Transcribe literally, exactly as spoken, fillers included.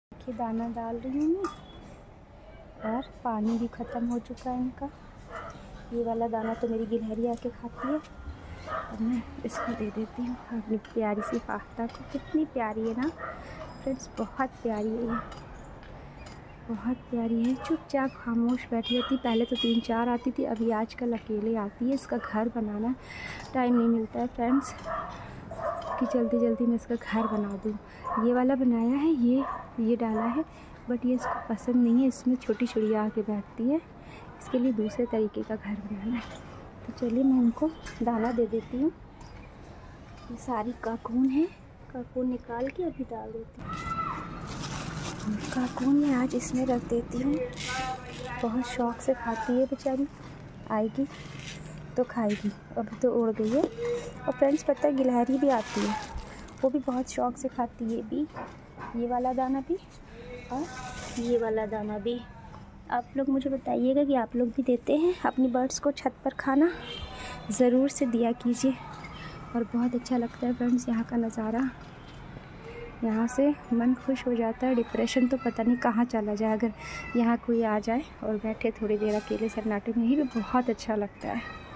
के दाना डाल रही हूँ मैं, और पानी भी ख़त्म हो चुका है इनका। ये वाला दाना तो मेरी गिलहरी आके खाती है, अब मैं इसको दे देती हूँ अपनी प्यारी सी फाख्ता को। कितनी प्यारी है ना फ्रेंड्स, बहुत प्यारी है ये, बहुत प्यारी है। चुपचाप खामोश बैठी रहती, पहले तो तीन चार आती थी, अभी आजकल अकेले आती है। इसका घर बनाना टाइम नहीं मिलता है फ्रेंड्स कि जल्दी जल्दी मैं इसका घर बना दूँ। ये वाला बनाया है, ये ये डाला है, बट ये इसको पसंद नहीं है, इसमें छोटी चिड़िया आके बैठती है, इसके लिए दूसरे तरीके का घर बनाना है। तो चलिए मैं इनको दाना दे देती हूँ। ये सारी काकून है, काकून निकाल के अभी डाल देती हूँ। काकून मैं आज इसमें रख देती हूँ, बहुत शौक़ से खाती है बेचारी, आएगी तो खाएगी। अभी तो उड़ गई है। और फ्रेंड्स पता है गिलहरी भी आती है, वो भी बहुत शौक़ से खाती है, भी ये वाला दाना भी और ये वाला दाना भी। आप लोग मुझे बताइएगा कि आप लोग भी देते हैं अपनी बर्ड्स को छत पर खाना, ज़रूर से दिया कीजिए। और बहुत अच्छा लगता है फ्रेंड्स यहाँ का नज़ारा, यहाँ से मन खुश हो जाता है। डिप्रेशन तो पता नहीं कहाँ चला जाए अगर यहाँ कोई आ जाए और बैठे थोड़ी देर अकेले सन्नाटे में, ही भी बहुत अच्छा लगता है।